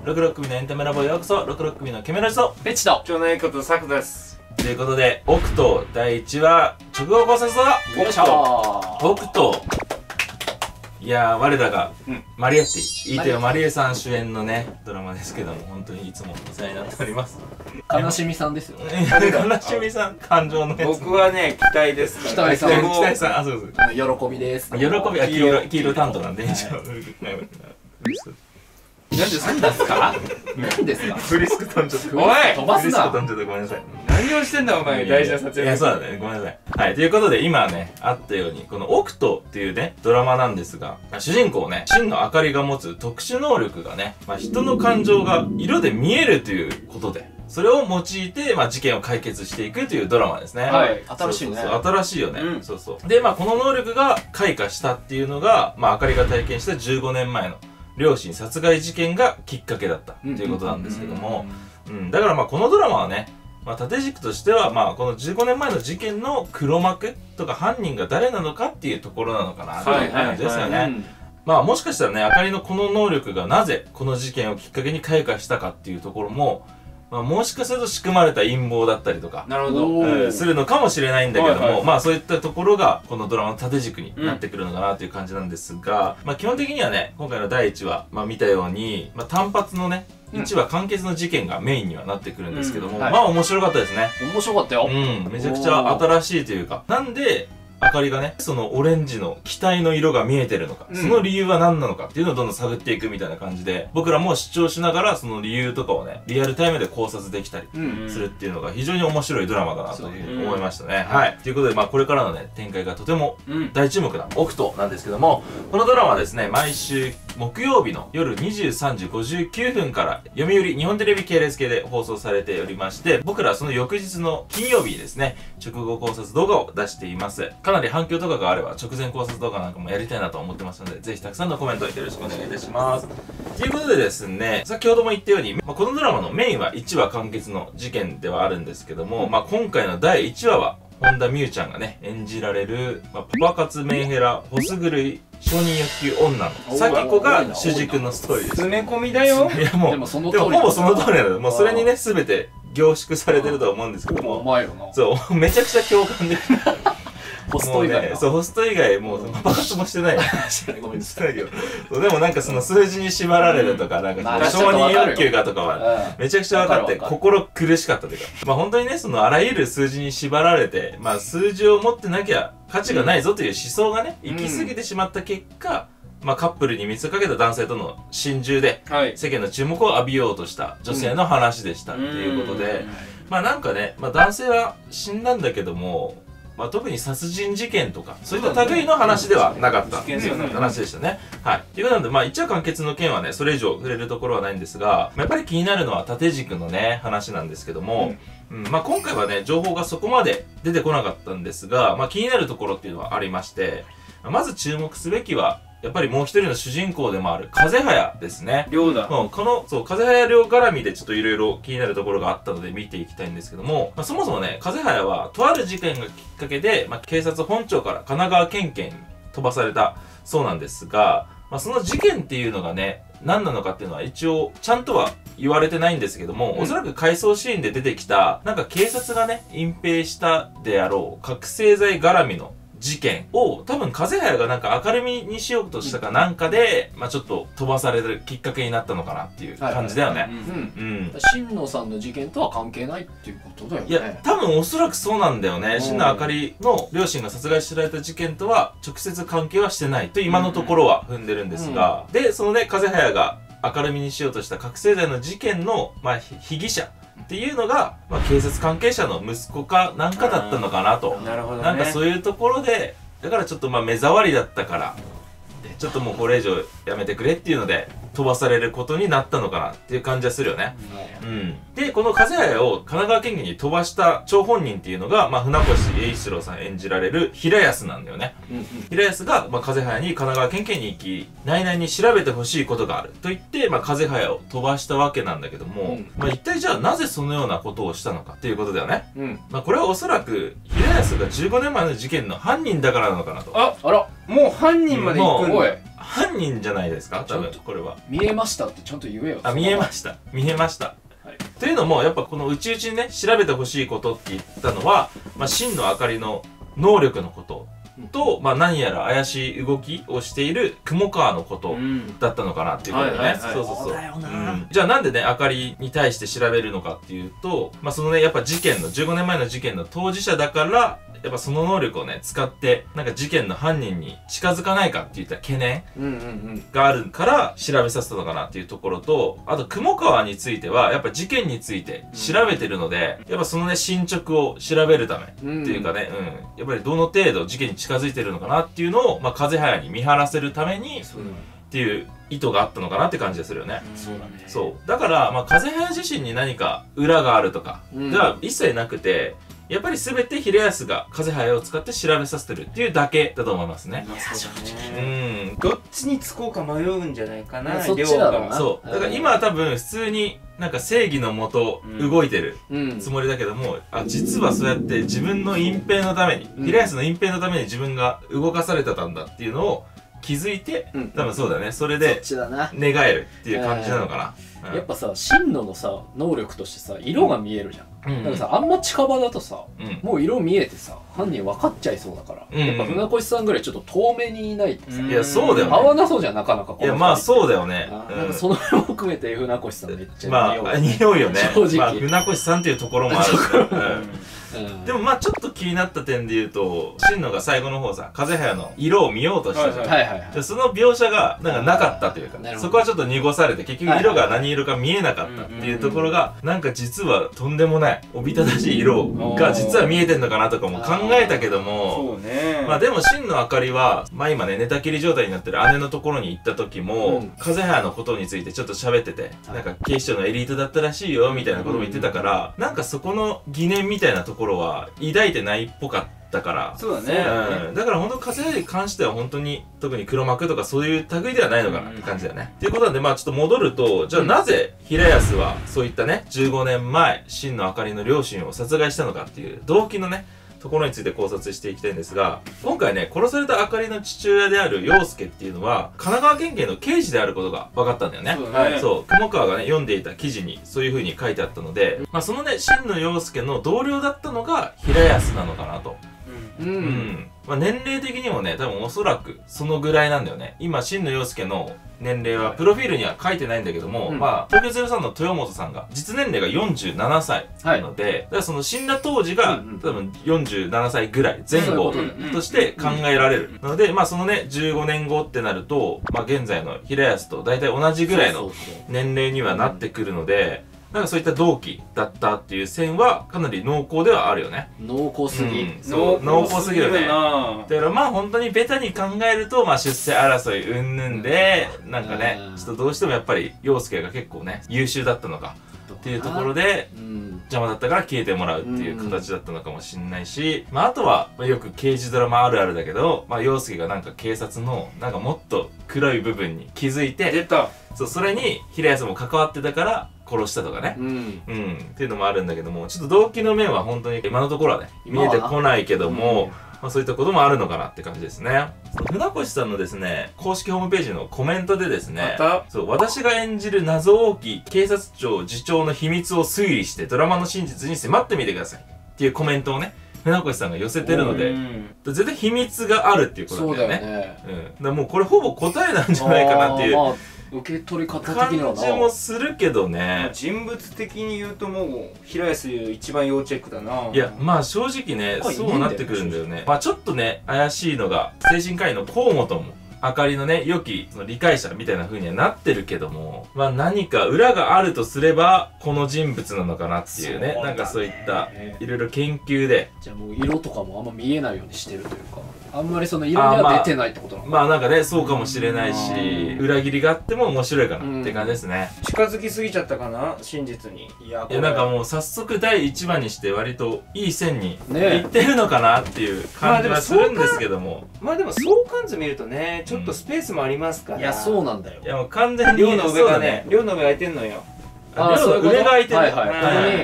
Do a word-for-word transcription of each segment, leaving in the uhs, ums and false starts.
ろくろく組のエンタメラボへようこそ。ろくろく組のケメラジとペチと今日のいいことサクです。 ということで、オクトだいいちわ直後考察だ。 よいしょオクト、いやー我らが、 うん、 マリエッティ飯豊まりえさん主演のねドラマですけども、本当にいつもお世話になっております。 悲しみさんですよね。 悲しみさん、感情のやつ。 僕はね、期待ですから。 期待さん期待さん、あ、そうそう喜びです。 喜びは黄色、黄色担当なんで、一応。 なんでそうですか？ 何ですか？ フリスク飛んじゃった。 おい飛ばすな。 フリスク飛んじゃった、ごめんなさい。 何をしてんだお前、大事な撮影。 いや、そうだね、ごめんなさい。はい、ということで今ね、あったように、このオクトっていうね、ドラマなんですが、主人公ね、真の明かりが持つ特殊能力がね、まあ、人の感情が色で見えるということで、それを用いて、まあ、事件を解決していくというドラマですね。 はい。新しいね。 そうそうそう、新しいよね。 うん、 そうそう。で、まあ、この能力が開花したっていうのが、まあ、明かりが体験したじゅうごねんまえの両親殺害事件がきっかけだったということなんですけども、うん、だからまあ、このドラマはね、まあ、縦軸としては、まあ、このじゅうごねんまえの事件の黒幕とか犯人が誰なのかっていうところなのかなという感じですよね。まあ、もしかしたらね、あかりのこの能力がなぜこの事件をきっかけに開花したかっていうところも、まあ、もしかすると仕組まれた陰謀だったりとか、 なるほど、 えー、するのかもしれないんだけども、 はいはい、 まあそういったところがこのドラマの縦軸になってくるのかなという感じなんですが、うん、まあ基本的にはね、今回のだいいちわ、まあ見たように、まあ単発のね、いちわ完結の事件がメインにはなってくるんですけども、うん、はい、まあ面白かったですね。 面白かったよ。 うん、めちゃくちゃ新しいというか、なんで、あかりがね、そのオレンジの機体の色が見えてるのか、うん、その理由は何なのかっていうのをどんどん探っていくみたいな感じで、僕らも視聴しながらその理由とかをね、リアルタイムで考察できたりするっていうのが非常に面白いドラマだなというふうに思いましたね。うん、はい。ということで、まあこれからのね、展開がとても大注目なオクトなんですけども、このドラマはですね、毎週木曜日の夜にじゅうさんじごじゅうきゅうふんから読売日本テレビ系列系で放送されておりまして、僕らはその翌日の金曜日にですね、直後考察動画を出しています。かなり反響とかがあれば直前考察動画なんかもやりたいなと思ってますので、ぜひたくさんのコメントよろしくお願いいたします。ということでですね、先ほども言ったように、まあ、このドラマのメインはいちわ完結の事件ではあるんですけども、まあ、今回のだいいちわは本田望結ちゃんがね演じられる、まあ、パパ活メンヘラホス狂い承認欲求女の咲子が主軸のストーリーです。 詰め込みだよ。 いやもう、でもその通り、でもほぼその通りなの。もうそれにね全て凝縮されてると思うんですけども、そうめちゃくちゃ共感できる。 ホスト以外、 ね、そうホスト以外もうパパ活もしてない。ごめんなさいよ。でもなんかその数字に縛られるとか、なんか承認欲求がとかはめちゃくちゃ分かって心苦しかったというか、まあ本当にねそのあらゆる数字に縛られて、まあ数字を持ってなきゃ価値がないぞという思想がね行き過ぎてしまった結果、まあカップルに見せかけた男性との心中で世間の注目を浴びようとした女性の話でしたっていうことで、まあなんかね、まあ男性は死んだんだけども、まあ特に殺人事件とかそういった類の話ではなかった話でしたね。はい。ということなんで、まあ一応完結の件はね、それ以上触れるところはないんですが、やっぱり気になるのは縦軸のね、話なんですけども、うん、まあ今回はね、情報がそこまで出てこなかったんですが、まあ気になるところっていうのはありまして、まず注目すべきは、やっぱりもう一人の主人公でもある風早ですね。 亮だ。 うん、この、そう、風早亮絡みでちょっといろいろ気になるところがあったので見ていきたいんですけども、まあ、そもそもね、風早はとある事件がきっかけで、まあ、警察本庁から神奈川県警に飛ばされたそうなんですが、まあ、その事件っていうのがね、何なのかっていうのは一応ちゃんとは言われてないんですけども、うん、おそらく回想シーンで出てきた、なんか警察がね、隠蔽したであろう覚醒剤絡みの事件を多分風早がなんか明るみにしようとしたかなんかで、まあちょっと飛ばされるきっかけになったのかなっていう感じだよね。 新野さんの事件とは関係ないっていうことだよね。 いや多分おそらくそうなんだよね。新野あかりの両親が殺害された事件とは直接関係はしてないと今のところは踏んでるんですが、うん、でそのね風早が明るみにしようとした覚醒剤の事件の、まあ、被疑者っていうのが、まあ、警察関係者の息子かなんかだったのかなと。 なるほどね。 なんかそういうところで、だからちょっとまあ目障りだったから、ちょっともうこれ以上やめてくれっていうので飛ばされることになったのかなっていう感じはするよね。うん。で、この風早を神奈川県警に飛ばした張本人っていうのが、まあ、船越英一郎さん演じられる平安なんだよね。うんうん、平安が、まあ、風早に神奈川県警に行き、内々に調べてほしいことがあると言って、まあ、風早を飛ばしたわけなんだけども、うん、まあ、一体じゃあなぜそのようなことをしたのかっていうことだよね。うん。まあ、これはおそらく平安がじゅうごねんまえの事件の犯人だからなのかなと。 あ、あら、もう犯人まで行くんだ。 犯人じゃないですか多分ちょっこれは。 見えましたってちゃんと言えよ。 あ、見えました。見えました。 はい、 というのも、やっぱこの内々にね、調べてほしいことって言ったのは、まあ、真の明かりの能力のことと、まあ、何やら怪しい動きをしている雲川のことだったのかなっていうことでね。そうそうそう。うん、じゃあなんでね、明かりに対して調べるのかっていうと、まあ、そのね、やっぱ事件の、じゅうごねんまえの事件の当事者だから、やっぱその能力をね、使って、なんか事件の犯人に近づかないかっていった懸念があるから調べさせたのかなっていうところと、あと雲川については、やっぱ事件について調べてるので、やっぱそのね、進捗を調べるためっていうかね、うん、やっぱりどの程度事件に近づいてるのかなっていうのを、まあ、風早に見張らせるために、っていう意図があったのかなって感じがするよね。 そうだね。 そう。だから、まあ、風早自身に何か裏があるとか、では一切なくて、やっぱり全て平安が風早を使って調べさせてるっていうだけだと思いますね。 うん。どっちにつこうか迷うんじゃないかな。 そっちだろうな。 そう。だから今は多分普通になんか正義のもと動いてるつもりだけども、あ、実はそうやって自分の隠蔽のために、平安の隠蔽のために自分が動かされてたんだっていうのを気づいて、多分そうだよね。それで寝返るっていう感じなのかな。 やっぱさ、真野のさ、能力としてさ、色が見えるじゃん。だからさ、あんま近場だとさ、もう色見えてさ、犯人分かっちゃいそうだから、やっぱ船越さんぐらいちょっと遠目にいないとさ、 いや、そうだよね。 合わなそうじゃん、なかなか。 いや、まあそうだよね。 なんかその辺も含めて船越さんめっちゃ匂う。まあ、匂うよね。 正直。 まあ、船越さんっていうところもあるし。でもまあちょっと気になった点で言うと、真野が最後の方さ、風早の色を見ようとしたじゃん。はいはいはい。その描写がなんかなかったというか、そこはちょっと濁されて、結局色が何色か見えなかったっていうところが、なんか実はとんでもない、おびただしい色が実は見えてんのかなとかも考えたけども、そうね。まあでも真野あかりは、まあ今ね、寝たきり状態になってる姉のところに行った時も、風早のことについてちょっと喋ってて、なんか警視庁のエリートだったらしいよみたいなことも言ってたから、なんかそこの疑念みたいなところは抱いてないっぽかったから。 そうだね。 うん。だから本当風早に関しては本当に特に黒幕とかそういう類ではないのかなって感じだよね。っていうことなんで、まあちょっと戻ると、じゃあなぜ平安はそういったね、じゅうごねんまえ、真野あかりの両親を殺害したのかっていう動機のね、ところについて考察していきたいんですが、今回ね、殺されたあかりの父親である陽介っていうのは、神奈川県警の刑事であることが分かったんだよね。そうだね。そう。雲川がね、読んでいた記事にそういう風に書いてあったので、まあそのね、真野陽介の同僚だったのが平安なのかなと。うん。うん。まあ年齢的にもね、多分おそらくそのぐらいなんだよね。今、真野陽介の年齢はプロフィールには書いてないんだけども、うん、まあ東京ゼロさんの豊本さんが実年齢がよんじゅうななさいなので、はい、だからその死んだ当時が、うんうん、多分よんじゅうななさいぐらい前後として考えられるので、まあそのねじゅうごねんごってなると、まあ現在の平安と大体同じぐらいの年齢にはなってくるので、なんかそういった同期だったっていう線はかなり濃厚ではあるよね。 濃厚すぎ。 うん、そう濃厚すぎるね。だからまあ本当にベタに考えると、まあ出世争い云々で、なんかね、ちょっとどうしてもやっぱり陽介が結構ね、優秀だったのかっていうところで、邪魔だったから消えてもらうっていう形だったのかもしれないし、まああとは、まあ、よく刑事ドラマあるあるだけど、まあ陽介がなんか警察のなんかもっと黒い部分に気づいて、 出た。 そう、それに平安も関わってたから殺したとかね。うん。うん。っていうのもあるんだけども、ちょっと動機の面は本当に今のところはね、見えてこないけども、まあそういったこともあるのかなって感じですね。船越さんのですね、公式ホームページのコメントでですね、そう、私が演じる謎多き警察庁次長の秘密を推理してドラマの真実に迫ってみてくださいっていうコメントをね、船越さんが寄せてるので、絶対秘密があるっていうことなんだよね。そうだよね。うん。だからもうこれほぼ答えなんじゃないかなっていう。 受け取り方的にはな感じもするけどね。 人物的に言うともう平安一番要チェックだな。 いやまあ正直ね、そうなってくるんだよね。まあちょっとね怪しいのが精神科医の河本もあかりのね良きその理解者みたいな風にはなってるけども、まあ何か裏があるとすればこの人物なのかなっていうね、なんかそういったいろいろ研究で、 じゃあもう色とかもあんま見えないようにしてるというか、あんまりその色には出てないってことなのかな。 まあなんかね、そうかもしれないし、裏切りがあっても面白いかなって感じですね。 近づきすぎちゃったかな、真実に。 いや、なんかもう早速だいいちわにして割といい線にいってるのかなっていう感じはするんですけども。 まあでも相関図見るとね、ちょっとスペースもありますから。 いや、そうなんだよ。 いやもう完全に寮の上がね、寮の上空いてんのよ。 あ、寮の上が空いてる。 はいはい。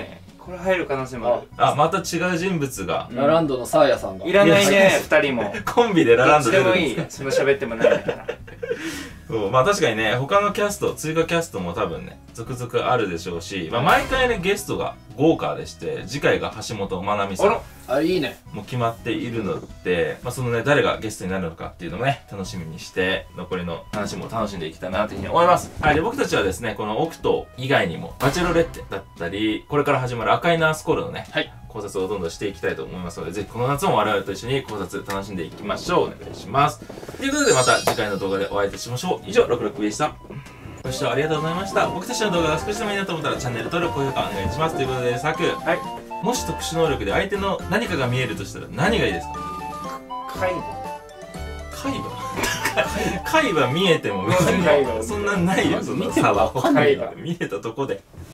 これ入る可能性もある。 あ、また違う人物が。 ラランドのサーヤさんがいらないいやね、二人も。 コンビでラランド出どっちでもるんですか。 いい。そんな喋ってもないんだから。 そう、まあ確かにね、他のキャスト、追加キャストも多分ね、続々あるでしょうし、まあ毎回ね、ゲストが豪華でして、次回が橋本まなみさん。 あ、いいね。 もう決まっているので、まあそのね、誰がゲストになるのかっていうのもね、楽しみにして、残りの話も楽しんでいきたいなというふうに思います。はい、で、僕たちはですね、このオクト以外にも、バチェロレッテだったり、これから始まる赤いナースコールのね、 はい。 考察をどんどんしていきたいと思いますので、ぜひこの夏も我々と一緒に考察楽しんでいきましょう。お願いします。ということでまた次回の動画でお会いいたしましょう。以上、ろくろくでした。ご視聴ありがとうございました。僕たちの動画が少しでもいいなと思ったらチャンネル登録、高評価お願いします。ということで、サク。 はい。 もし特殊能力で相手の何かが見えるとしたら何がいいですか？ 海馬。 海馬海馬見えても別にそんなないよ、そんな差は。 見てもわかんないよ見えたとこで。